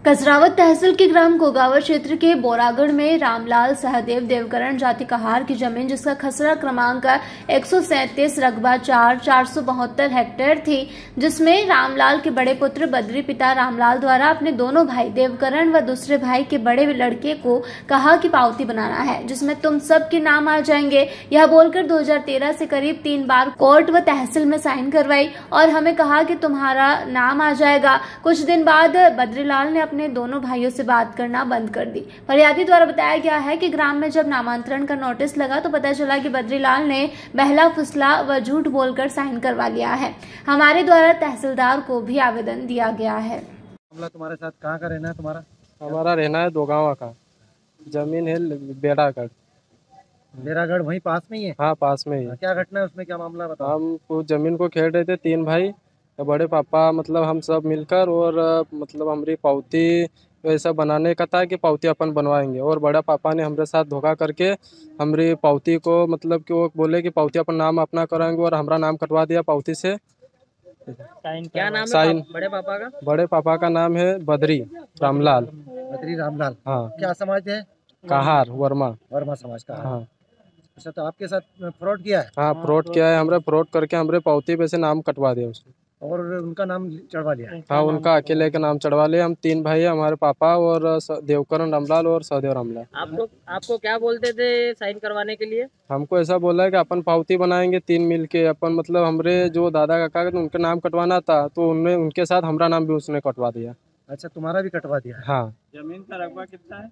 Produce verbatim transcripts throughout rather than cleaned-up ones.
कसरावत तहसील के ग्राम कोगावा क्षेत्र के बोरागढ़ में रामलाल सहदेव देवकरण जाति कहार की जमीन, जिसका खसरा क्रमांक एक सौ सैंतीस रकबा चार चार सौ बहत्तर हेक्टेयर थी, जिसमें रामलाल के बड़े पुत्र बद्री पिता रामलाल द्वारा अपने दोनों भाई देवकरण व दूसरे भाई के बड़े लड़के को कहा कि पावती बनाना है जिसमें तुम सब के नाम आ जाएंगे। यह बोलकर दो हज़ार तेरह से करीब तीन बार कोर्ट व तहसील में साइन करवाई और हमें कहा कि तुम्हारा नाम आ जाएगा। कुछ दिन बाद बद्रीलाल ने अपने दोनों भाइयों से बात करना बंद कर दी। फरियादी द्वारा बताया गया है कि ग्राम में जब नामांतरण का नोटिस लगा तो पता चला कि बद्रीलाल ने बहला फुसला व झूठ बोलकर साइन करवा लिया है। हमारे द्वारा तहसीलदार को भी आवेदन दिया गया है। मामला तुम्हारे साथ कहाँ का रहना है तुम्हारा? हमारा रहना है दोगावा का, जमीन है बेड़ागढ़। बेड़ागढ़ वहीं पास में ही है? हाँ, पास में ही है। क्या घटना है उसमें, क्या मामला बताओ? हम जमीन को खेल रहे थे तीन भाई, बड़े पापा मतलब हम सब मिलकर, और मतलब हमारी पावती वैसा बनाने का था कि पावती अपन बनवाएंगे, और बड़ा पापा ने हमारे साथ धोखा करके हमारी पावती को मतलब कि वो बोले कि पावती अपन नाम अपना कराएंगे और हमारा नाम कटवा दिया पावती से। साइन क्या नाम है साइन बड़े पापा का? बड़े पापा का नाम है बद्री रामलाल। बद्री रामलाल। हाँ। क्या समाज है? कहार वर्मा। वर्मा समाज का। हाँ। अच्छा, तो आपके साथ फ्रॉड किया है? हाँ, फ्रॉड किया है। हमारे फ्रॉड करके हमारे पावती पे से नाम कटवा दिया उसने, और उनका नाम चढ़वा लिया? हाँ, उनका अकेले का नाम चढ़वा लिया। हम तीन भाई हैं, हमारे पापा और देवकरण रामलाल और सहदेव रामलाल। आपको आपको क्या बोलते थे साइन करवाने के लिए? हमको ऐसा बोला है कि अपन पावती बनाएंगे तीन मिल के, अपन मतलब हमारे जो दादा काका उनका नाम कटवाना था तो उनने उनके साथ हमारा नाम भी उसने कटवा दिया। अच्छा, तुम्हारा भी कटवा दिया? हाँ। जमीन का रकबा कितना है?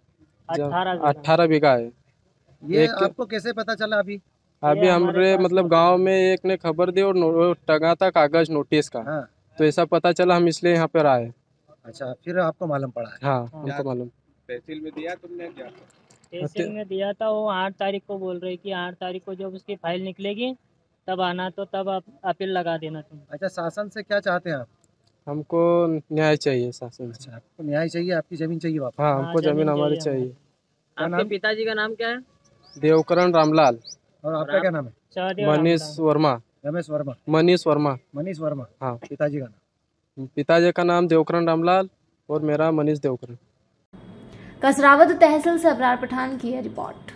अठारह बीघा है। ये आपको कैसे पता चला? अभी अभी हमारे मतलब गांव में एक ने खबर दी और टंगा था कागज नोटिस का। हाँ। तो ऐसा पता चला, हम इसलिए यहाँ पर आए। अच्छा, फिर आपको मालूम पड़ा है? हाँ, हमको मालूम। तहसील में दिया तुमने? क्या तहसील में दिया था, वो आठ तारीख को बोल रही कि आठ तारीख को जब उसकी फाइल निकलेगी तब आना, तो तब आप अपील लगा देना तुम। अच्छा, शासन से क्या चाहते हैं आप? हमको न्याय चाहिए शासन से। आपको न्याय चाहिए, आपकी जमीन चाहिए वापस? हाँ, हमको जमीन हमारी चाहिए। आपके पिताजी का नाम क्या है? देवकरण रामलाल। और आपका क्या नाम है? मनीष वर्मा। रमेश वर्मा। मनीष वर्मा। मनीष वर्मा। हाँ। पिताजी का नाम? पिताजी का नाम देवकरण रामलाल और मेरा मनीष देवकरण। कसरावत तहसील से अबरार पठान की है रिपोर्ट।